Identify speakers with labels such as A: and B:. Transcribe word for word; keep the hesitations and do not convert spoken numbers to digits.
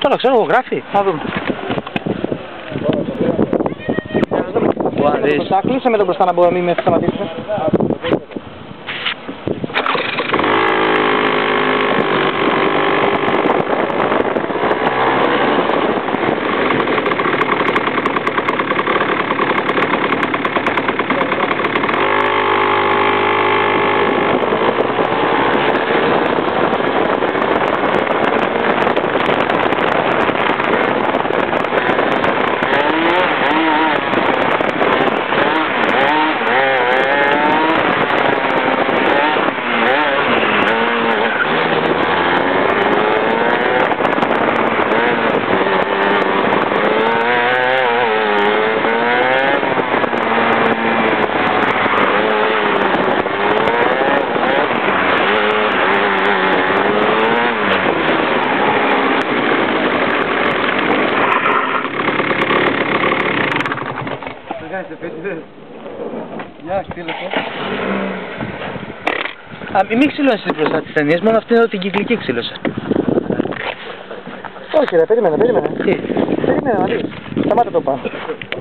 A: Τώρα ξέρω εγώ, γράφει.
B: Θα δούμε. Θα κλείσε με τον μπροστά να μπορώ να μην με σταματήσουμε.
C: Γεια, τι λες?
A: Α, μην ξυλώνεις μπροστά τις ταινίες, μόνο αυτή είναι την κυκλική ξύλωσα.
B: Όχι ρε, περίμενε, περίμενε.
A: Τι?
B: Περίμενε να δεις. Σταμάτα το πάνω.